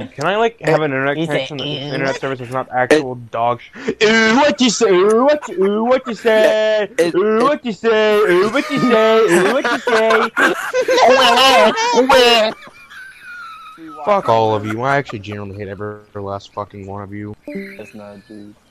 Can I like have an internet He's connection? a- Internet service is not actual dog. Ooh, what you say? Ooh, what you say? Ooh, what you say? Ooh, what you say? Ooh, what you say? Fuck all of you. I actually genuinely hate every last fucking one of you. That's not true.